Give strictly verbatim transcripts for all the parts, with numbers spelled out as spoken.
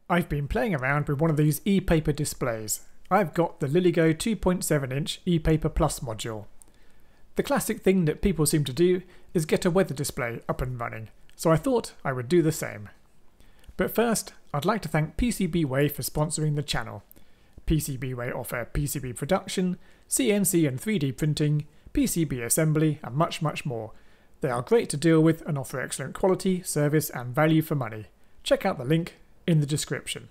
I've been playing around with one of these ePaper displays. I've got the Lilygo two point seven inch ePaper Plus module. The classic thing that people seem to do is get a weather display up and running, so I thought I would do the same. But first, I'd like to thank PCBWay for sponsoring the channel. PCBWay offer P C B production, C N C and three D printing, P C B assembly and much much more. They are great to deal with and offer excellent quality, service and value for money. Check out the link in the description.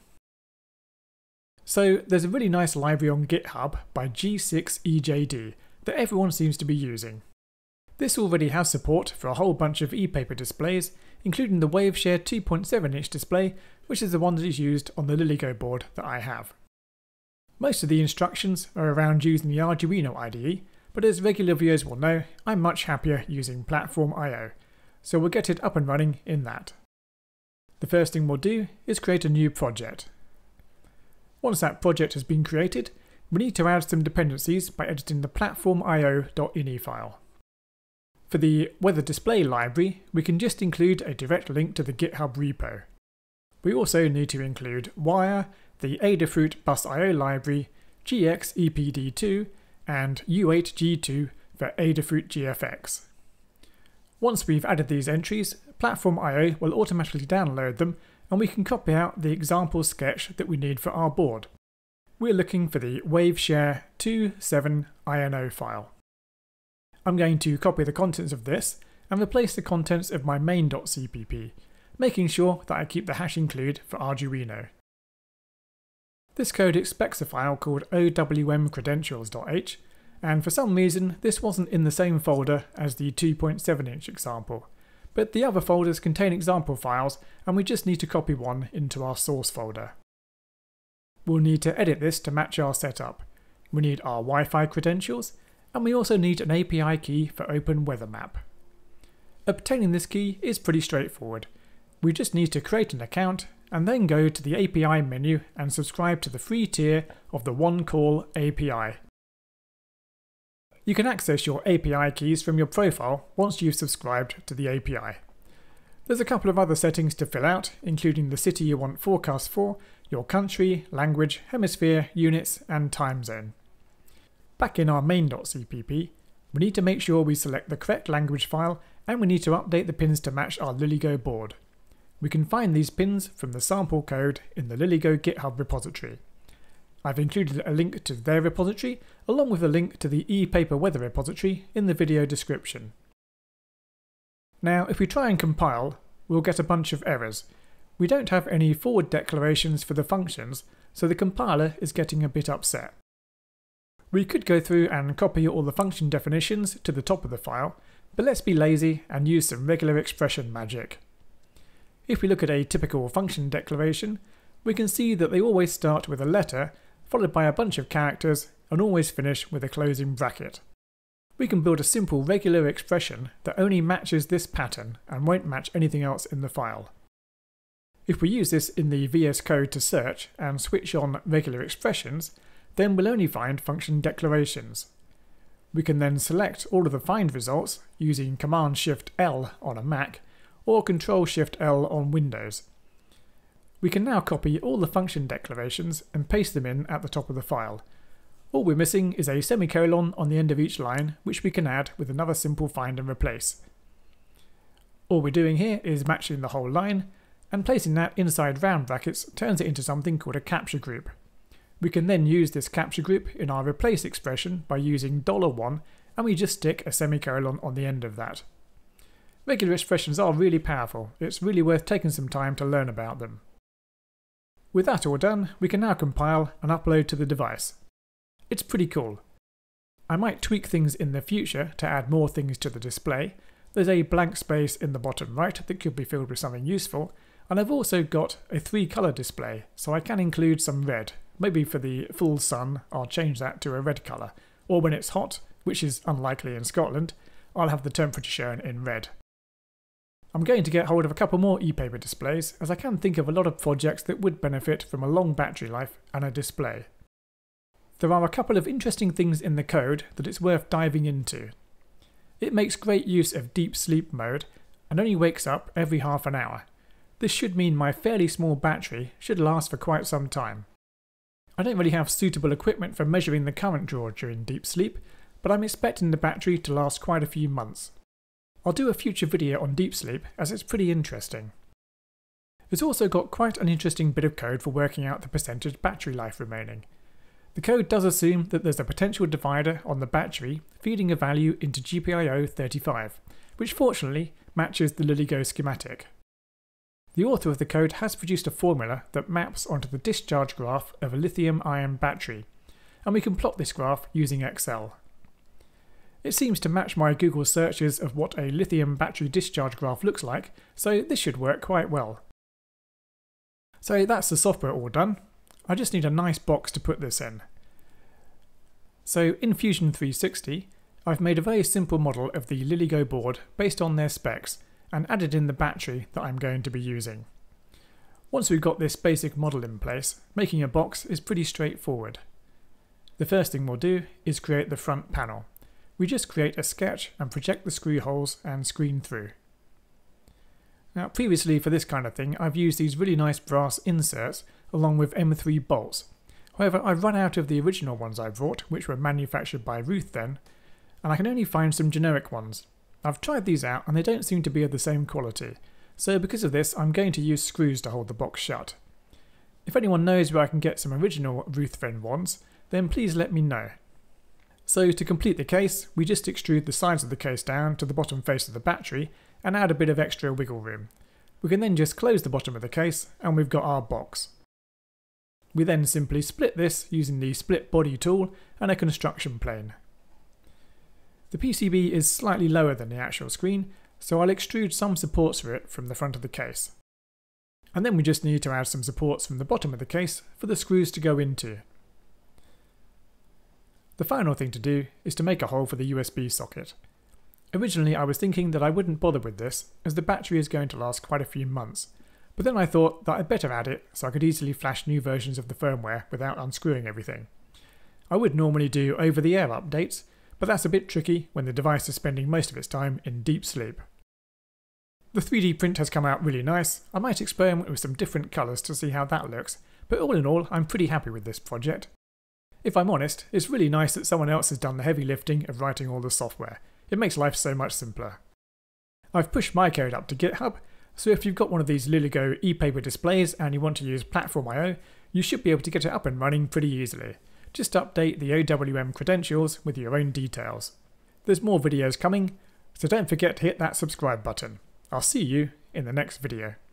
So there's a really nice library on GitHub by G six E J D that everyone seems to be using. This already has support for a whole bunch of ePaper displays, including the Waveshare two point seven inch display, which is the one that is used on the Lilygo board that I have. Most of the instructions are around using the Arduino I D E, but as regular viewers will know, I'm much happier using PlatformIO, so we'll get it up and running in that. The first thing we'll do is create a new project. Once that project has been created, we need to add some dependencies by editing the platformio.ini file. For the weather display library, we can just include a direct link to the GitHub repo. We also need to include wire, the Adafruit bus I O library, G X E P D two, and U eight G two for Adafruit G F X. Once we've added these entries, PlatformIO will automatically download them and we can copy out the example sketch that we need for our board. We're looking for the Waveshare two point seven I N O file. I'm going to copy the contents of this and replace the contents of my main.cpp, making sure that I keep the hash include for Arduino. This code expects a file called O W M credentials.h, and for some reason this wasn't in the same folder as the two point seven inch example, but the other folders contain example files and we just need to copy one into our source folder. We'll need to edit this to match our setup. We need our Wi-Fi credentials, and we also need an A P I key for Open Weather Map. Obtaining this key is pretty straightforward. We just need to create an account and then go to the A P I menu and subscribe to the free tier of the One Call A P I. You can access your A P I keys from your profile once you've subscribed to the A P I. There's a couple of other settings to fill out, including the city you want forecast for, your country, language, hemisphere, units, and time zone. Back in our main.cpp, we need to make sure we select the correct language file and we need to update the pins to match our Lilygo board. We can find these pins from the sample code in the Lilygo GitHub repository. I've included a link to their repository along with a link to the ePaper weather repository in the video description. Now if we try and compile, we'll get a bunch of errors. We don't have any forward declarations for the functions, so the compiler is getting a bit upset. We could go through and copy all the function definitions to the top of the file, but let's be lazy and use some regular expression magic. If we look at a typical function declaration, we can see that they always start with a letter, followed by a bunch of characters, and always finish with a closing bracket. We can build a simple regular expression that only matches this pattern and won't match anything else in the file. If we use this in the V S Code to search and switch on regular expressions, then we'll only find function declarations. We can then select all of the find results using Command Shift L on a Mac or Control Shift L on Windows. We can now copy all the function declarations and paste them in at the top of the file. All we're missing is a semicolon on the end of each line, which we can add with another simple find and replace. All we're doing here is matching the whole line, and placing that inside round brackets turns it into something called a capture group. We can then use this capture group in our replace expression by using dollar one, and we just stick a semicolon on the end of that. Regular expressions are really powerful. It's really worth taking some time to learn about them. With that all done, we can now compile and upload to the device. It's pretty cool. I might tweak things in the future to add more things to the display. There's a blank space in the bottom right that could be filled with something useful, and I've also got a three colour display, so I can include some red. Maybe for the full sun I'll change that to a red colour, or when it's hot, which is unlikely in Scotland, I'll have the temperature shown in red. I'm going to get hold of a couple more ePaper displays, as I can think of a lot of projects that would benefit from a long battery life and a display. There are a couple of interesting things in the code that it's worth diving into. It makes great use of deep sleep mode and only wakes up every half an hour. This should mean my fairly small battery should last for quite some time. I don't really have suitable equipment for measuring the current draw during deep sleep, but I'm expecting the battery to last quite a few months. I'll do a future video on deep sleep as it's pretty interesting. It's also got quite an interesting bit of code for working out the percentage battery life remaining. The code does assume that there's a potential divider on the battery feeding a value into G P I O thirty-five, which fortunately matches the Lilygo schematic. The author of the code has produced a formula that maps onto the discharge graph of a lithium-ion battery, and we can plot this graph using Excel. It seems to match my Google searches of what a lithium battery discharge graph looks like, so this should work quite well. So that's the software all done. I just need a nice box to put this in. So in Fusion three sixty, I've made a very simple model of the Lilygo board based on their specs and added in the battery that I'm going to be using. Once we've got this basic model in place, making a box is pretty straightforward. The first thing we'll do is create the front panel. We just create a sketch and project the screw holes and screen through. Now previously for this kind of thing I've used these really nice brass inserts along with M three bolts. However, I've run out of the original ones I brought, which were manufactured by Ruth then, and I can only find some generic ones. I've tried these out and they don't seem to be of the same quality, so because of this I'm going to use screws to hold the box shut. If anyone knows where I can get some original Ruthven ones, then please let me know. So to complete the case, we just extrude the sides of the case down to the bottom face of the battery and add a bit of extra wiggle room. We can then just close the bottom of the case and we've got our box. We then simply split this using the split body tool and a construction plane. The P C B is slightly lower than the actual screen, so I'll extrude some supports for it from the front of the case. And then we just need to add some supports from the bottom of the case for the screws to go into. The final thing to do is to make a hole for the U S B socket. Originally I was thinking that I wouldn't bother with this as the battery is going to last quite a few months, but then I thought that I'd better add it so I could easily flash new versions of the firmware without unscrewing everything. I would normally do over-the-air updates, but that's a bit tricky when the device is spending most of its time in deep sleep. The three D print has come out really nice. I might experiment with some different colours to see how that looks, but all in all I'm pretty happy with this project. If I'm honest, it's really nice that someone else has done the heavy lifting of writing all the software. It makes life so much simpler. I've pushed my code up to GitHub, so if you've got one of these Lilygo ePaper displays and you want to use PlatformIO, you should be able to get it up and running pretty easily. Just update the O W M credentials with your own details. There's more videos coming, so don't forget to hit that subscribe button. I'll see you in the next video.